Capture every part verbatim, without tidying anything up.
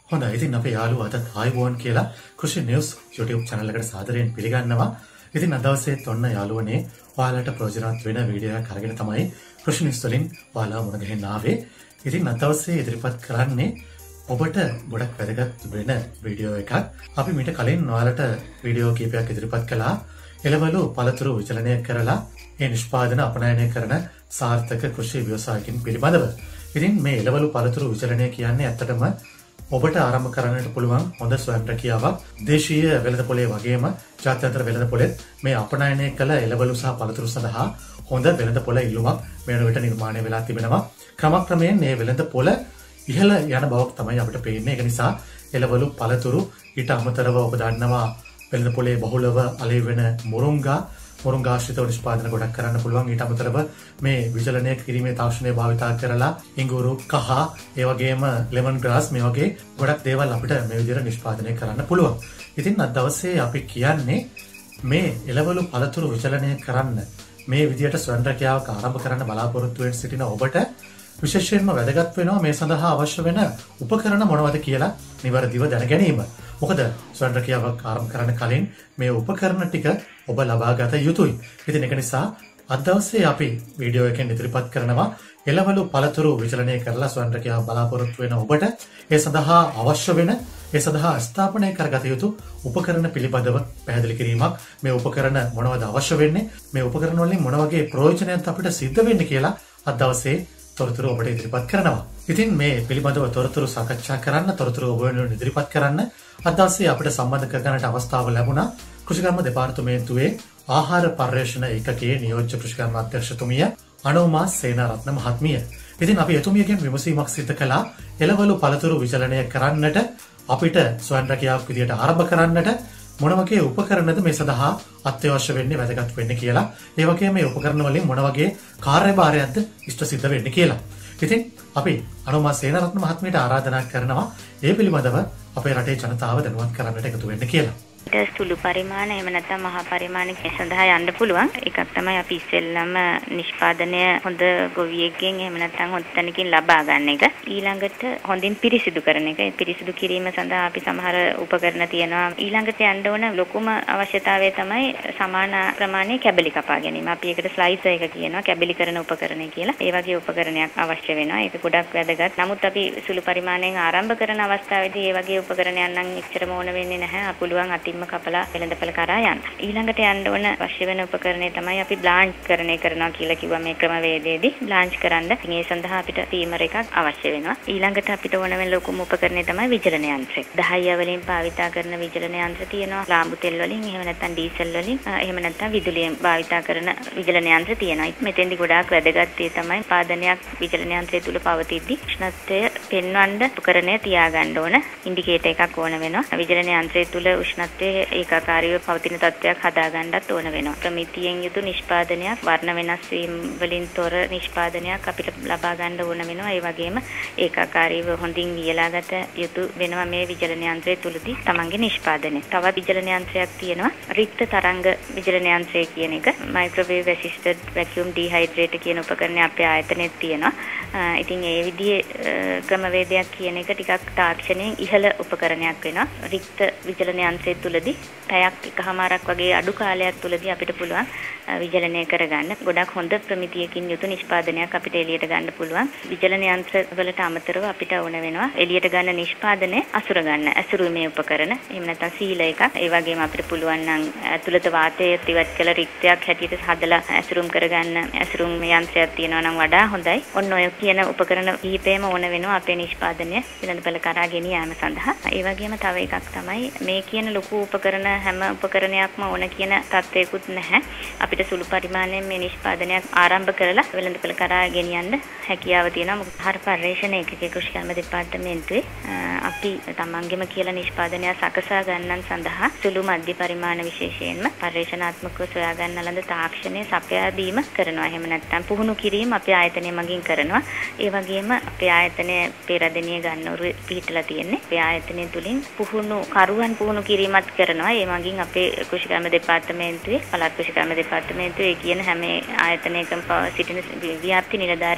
හොඳයි. ඉතින් අපේ යාළුවා අදත් ආයුබෝවන් කියලා කෘෂි නිවුස් YouTube channel එකට සාදරයෙන් පිළිගන්නවා. ඉතින් අද දවසේත් ඔන්න යාළුවනේ ඔයාලට ප්‍රයෝජනවත් වෙන වීඩියෝ එකක් අරගෙන තමයි කෘෂි නිවුස් වලින් ඔයාලා මුණ ගැහෙන්න ආවේ. ඉතින් අද දවසේ ඉදිරිපත් කරන්නේ ඔබට ගොඩක් වැදගත් වෙන වීඩියෝ එකක්. අපි මීට කලින් ඔයාලට වීඩියෝ කීපයක් ඉදිරිපත් කළා. එළවලු පළතුරු විචලනය කරලා ඒ නිෂ්පාදන අපනයනය කරන සාර්ථක කෘෂි ව්‍යවසායකින් පිළිබඳව. ඉතින් මේ එළවලු පළතුරු විචලනය කියන්නේ ඇත්තටම ඔබට ආරම්භ කරන්නට පුළුවන් හොඳ ස්වයං රැකියාවක්. දේශීය වෙළඳපොලේ වගේම ජාත්‍යන්තර වෙළඳපොලෙත් මේ අපනයනය කළ එළවලු සහ පළතුරු සඳහා හොඳ වෙළඳපොළ ඉල්ලුමක් වෙන විට නිර්මාණය වෙලා තිබෙනවා. ක්‍රමක්‍රමයෙන් මේ වෙළඳපොළ ඉහළ යන බවක් තමයි අපිට පේන්නේ. ඒක නිසා එළවලු පළතුරු ඊට අමතරව ඔබ දන්නවා වෙළඳපොලේ බහුලව අලෙවි වෙන මුරුංගා මුරුංගාශ්‍රිතව නිෂ්පාදන ගොඩක් කරන්න පුළුවන්. ඊට අමතරව මේ විචලනය කිරීමේ තාක්ෂණය භාවිතා කරලා ඉඟුරු කහ ඒ වගේම ලෙමන් ග්‍රාස් මේ වගේ ගොඩක් දේවල් අපිට මේ විදිහට නිෂ්පාදනය කරන්න පුළුවන්. ඉතින් අද දවසේ අපි කියන්නේ මේ එළවලු පළතුරු විචලනය කරන්න මේ විදිහට ස්වයං රැකියාවක් ආරම්භ කරන්න බලාපොරොත්තු වෙන සිටින ඔබට විශේෂයෙන්ම වැදගත් වෙනවා මේ සඳහා අවශ්‍ය වෙන උපකරණ මොනවද කියලා නිවැරදිව දැන ගැනීම. මොකද ස්වයං රැකියාවක් ආරම්භ කරන්න කලින් මේ උපකරණ ටික ඔබ ලබා ගත යුතුයි. ඉතින් ඒක නිසා අද දවසේ අපි වීඩියෝ එකෙන් ඉදිරිපත් කරනවා එළවලු පළතුරු විචලනය කරලා ස්වයං රැකියාව බලාපොරොත්තු වෙන ඔබට ඒ සඳහා අවශ්‍ය වෙන ඒ සඳහා ස්ථාපනය කරගත යුතු උපකරණ පිළිබඳව පැහැදිලි කිරීමක්. මේ උපකරණ මොනවද අවශ්‍ය වෙන්නේ, මේ උපකරණ වලින් මොන වගේ ප්‍රයෝජනයක් අපිට සිද්ධ වෙන්නේ කියලා අද දවසේ තොරතුරු ඔබට ඉදිරිපත් කරනවා. ඉතින් මේ පිළිබඳව තොරතුරු සාකච්ඡා කරන්න, තොරතුරු ඔබ වෙනුවෙන් ඉදිරිපත් කරන්න අද දවසේ අපිට සම්බන්ධ කර ගන්නට අවස්ථාව ලැබුණා. කෘෂිකර්ම දෙපාර්තමේන්තුවේ ආහාර පර්යේෂණ ඒකකයේ නියෝජ්‍ය කෘෂිකර්ම අධ්‍යක්ෂතුමිය අනුමා සේනාරත්න මහත්මිය. ඉතින් අපි එතුමියගෙන් විමසීමක් සිදු කළා එළවලු පළතුරු විචලනය කරන්නට අපිට ස්වයං රැකියාවක් විදියට ආරම්භ කරන්නට මොන වගේ උපකරණද මේ සඳහා අත්‍යවශ්‍ය වෙන්නේ, වැදගත් වෙන්නේ කියලා. ඒ වගේම මේ උපකරණ වලින් මොන වගේ කාර්යභාරයක්ද ඉෂ්ට සිද්ධ වෙන්නේ කියලා. ඉතින් අපි අනුමා සේනාරත්න මහත්මියට ආරාධනා කරනවා ඒ පිළිබඳව අපේ රටේ ජනතාව දැනුවත් කරන්නට එකතු වෙන්න කියලා. ඊට සුළු පරිමාණ එහෙම නැත්නම් මහා පරිමාණ සඳහා යන්න පුළුවන්. එකක් තමයි අපි ඉස්සෙල්ලම නිෂ්පාදනය හොඳ ගොවියෙක්ගෙන් එහෙම නැත්නම් හොඳ තැනකින් ලබා ගන්න එක. ඊළඟට හොඳින් පිරිසිදු කරන එක. ඒ පිරිසිදු කිරීම සඳහා අපි සමහර උපකරණ තියෙනවා. ඊළඟට යන්න ඕන ලොකුම අවශ්‍යතාවය තමයි සමාන ප්‍රමාණයේ කැබලි කපා ගැනීම. අපි ඒකට ස්ලයිසර් එක කියනවා, කැබලි කරන උපකරණය කියලා. ඒ වගේ උපකරණයක් අවශ්‍ය වෙනවා. ඒක ගොඩක් වැදගත්. නමුත් අපි සුළු පරිමාණයෙන් ආරම්භ කරන අවස්ථාවේදී ඒ වගේ උපකරණයක් නම් එච්චරම ඕන වෙන්නේ නැහැ. පුළුවන් අතින් කපලා වෙළඳපළ කරා යන්න. ඊළඟට යන්න ඕන අවශ්‍ය වෙන උපකරණය තමයි අපි බ්ලාන්ච් කරණය කරනවා කියලා කිව්වා මේ ක්‍රමවේදයේදී. බ්ලාන්ච් කරන්න ඒ සඳහා අපිට ස්ටීමර් එකක් අවශ්‍ය වෙනවා. ඊළඟට අපිට ඕන වෙන ලොකුම උපකරණය තමයි විචලන යන්ත්‍රය. දහය වලින් භාවිතා කරන විචලන යන්ත්‍ර තියෙනවා. ලාම්බු තෙල් වලින්, එහෙම නැත්නම් ඩීසල් වලින්, එහෙම නැත්නම් විදුලියෙන් භාවිතා කරන විචලන යන්ත්‍ර තියෙනවා. මෙතෙන්දි ගොඩාක් වැදගත් ඒ තමයි පාදනයක් විචලන යන්ත්‍රය තුල පවතිද්දී උෂ්ණත්වය පෙන්වන්න උපකරණය තියාගන්න ඕන. ඉන්ඩිකේටර් එකක් ඕන වෙනවා. විචලන යන්ත්‍රය තුල උෂ්ණත්වය ඒකාකාරීව පවතින තත්ත්වයක් හදාගන්නත් ඕන වෙනවා. ප්‍රමිතියෙන් යුතු නිෂ්පාදනයක්, වර්ණ වෙනස් වීම වලින් තොර නිෂ්පාදනයක් අපිට ලබා ගන්න ඕන වෙනවා. ඒ වගේම ඒකාකාරීව හොඳින් වියලාගත යුතු වෙනවා මේ විචලන යන්ත්‍රය තුලදී තමන්ගේ නිෂ්පාදනය. තවත් විචලන යන්ත්‍රයක් තියෙනවා රික්ත තරංග විචලන යන්ත්‍රය කියන එක. මයික්‍රෝවේව් ඇසිස්ටඩ් වැකියුම් ඩීහයිඩ්‍රේටර් කියන උපකරණය අපේ ආයතනයේ තියෙනවා. ඉතින් ඒ විදිහේ ක්‍රමවේදයක් කියන එක ටිකක් තාක්ෂණයෙන් ඉහළ උපකරණයක් වෙනවා. රික්ත විචලන යන්ත්‍රය තුලදී පැයක් එකහමාරක් වගේ අඩු කාලයක් තුලදී අපිට පුළුවන් විචලනය කරගන්න. ගොඩක් හොඳ ප්‍රමිතියකින් යුතු නිෂ්පාදනයක් අපිට එළියට ගන්න පුළුවන්. විචලන යන්ත්‍ර වලට අමතරව අපිට ඕන වෙනවා එළියට ගන්න නිෂ්පාදනය අසුර ගන්න. ඇසුරුමේ උපකරණ, එහෙම නැත්නම් සීල එකක්. ඒ වගේම අපිට පුළුවන් නම් ඇතුළත වාතය ඉවත් කළ රික්තයක් හැටියට හදලා ඇසුරුම් කරගන්න ඇසුරුම් යන්ත්‍රයක් තියෙනවා නම් වඩා හොඳයි. ඔන්න ඔය කියන උපකරණ කිහිපෙම ඕන වෙනවා අපේ නිෂ්පාදනය වෙළඳපළ කරා ගෙන යාම සඳහා. ඒ වගේම තව එකක් තමයි මේ කියන ලොකු උපකරණ හැම උපකරණයක්ම ඕන කියන තත්වයකුත් නැහැ. අපිට සුළු පරිමාණයෙන් මේ නිෂ්පාදනයක් ආරම්භ කරලා වෙළඳපළ කරා ගෙනියන්න හැකියාව තියෙනවා. මොකද ආහාර පර්යේෂණ ඒකකයේ කෘෂිකර්ම දෙපාර්තමේන්තුවේ අපි තමන්ගෙම කියලා නිෂ්පාදනය සකසා ගන්නන් සඳහා සුළු මධ්‍ය පරිමාණ විශේෂයෙන්ම පර්යේෂණාත්මකව සොයා ගන්න ලද තාක්ෂණයේ සපයා දීම කරනවා. එහෙම නැත්නම් පුහුණු කිරීම අපේ ආයතනය මගින් කරනවා. ඒ වගේම අපේ ආයතනයේ පෙරදෙනිය ගන්නවරු පිහිටලා තියෙන්නේ. අපේ ආයතනය තුලින් පුහුණු කරුවන් පුහුණු කිරීමත් කරනවා. ඒ මගින් අපේ කෘෂිකර්ම දෙපාර්තමේන්තුවේ පළාත් කෘෂිකර්ම දෙපාර්තමේන්තුවේ කියන හැම ආයතනයකම සිටින ව්‍යාප්ති නිලධාරීන් මේ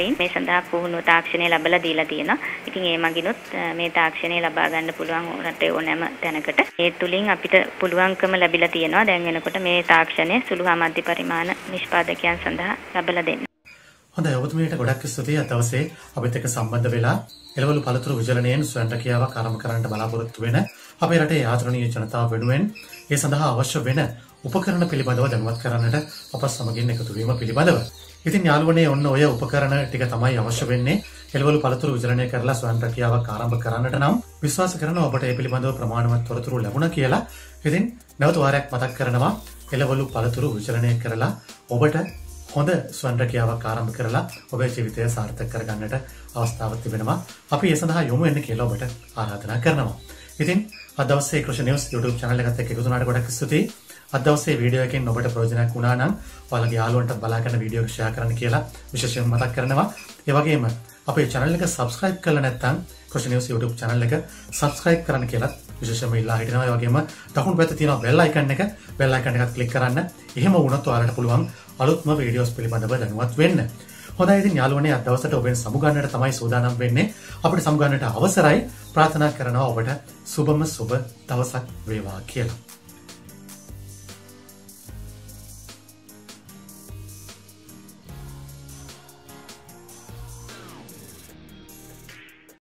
සඳහා පුහුණුව තාක්ෂණය ලැබලා දීලා තියෙනවා. ඉතින් ඒ මගිනුත් මේ තාක්ෂණය ලබා ගන්න පුළුවන් රටේ ඕනෑම තැනකට. ඒ තුලින් අපිට පුළුවන්කම ලැබිලා තියෙනවා දැන් වෙනකොට මේ තාක්ෂණය සුළු හා මධ්‍ය පරිමාණ නිෂ්පාදකයන් සඳහා ලැබලා දෙන්න. හොඳයි ඔබතුමීට ගොඩක් ස්තුතියි අද දවසේ අපිත් එක්ක සම්බන්ධ වෙලා එළවලු පළතුරු විචලනයෙන් ස්වයං රැකියාවක් ආරම්භ කරන්නට බලාපොරොත්තු වෙන අපේ රටේ ආදරණීය ජනතාව වෙනුවෙන් ඒ සඳහා අවශ්‍ය වෙන උපකරණ පිළිබඳව දැනුවත් කරන්නට අප සමගින් එකතු වීම පිළිබඳව. ඉතින් යාළුවනේ ඔන්න ඔය උපකරණ ටික තමයි අවශ්‍ය වෙන්නේ එළවලු පළතුරු විචලනය කරලා ස්වයං රැකියාවක් ආරම්භ කරන්නට නම් විශ්වාස කරනවා ඔබට ඒ පිළිබඳව ප්‍රමාණවත් තොරතුරු ලැබුණා කියලා. ඉතින් නැවත වාරයක් මතක් කරනවා එළවලු පළතුරු විචලනය කරලා ඔබට හොඳ ස්වයං රැකියාවක් ආරම්භ කරලා ඔබේ ජීවිතය සාර්ථක කරගන්නට අවස්ථාවක් තිබෙනවා. අපි ඒ සඳහා යොමු වෙන්න කියලා ඔබට ආරාධනා කරනවා. ඉතින් අද දවසේ කෘෂි නිවුස් YouTube channel එකත් එක්ක එකතු වුණාට ගොඩක් ස්තුතියි. අද දවසේ වීඩියෝ එකෙන් ඔබට ප්‍රයෝජනයක් වුණා නම් ඔයාලගේ යාළුවන්ට බලා ගන්න වීඩියෝ එක share කරන්න කියලා විශේෂයෙන් මතක් කරනවා. ඒ වගේම අපේ channel එක subscribe කරලා නැත්නම් කෘෂි නිවුස් YouTube channel එක subscribe කරන්න කියලා විශේෂයෙන්ම ඉල්ලා හිටිනවා. ඒ වගේම දකුණු පැත්තේ තියෙන bell icon එක bell icon එකත් click කරන්න. එහෙම වුණොත් ඔයාලට පුළුවන් අලුත්ම වීඩියෝස් පිළිබඳව දැනුවත් වෙන්න. හොඳයි ඉතින් යාළුවනේ අද දවසට ඔබෙන් සමුගන්නට තමයි සූදානම් වෙන්නේ. අපිට සමුගන්නට අවසරයි. ප්‍රාර්ථනා කරනවා ඔබට සුබම සුබ දවසක් වේවා කියලා.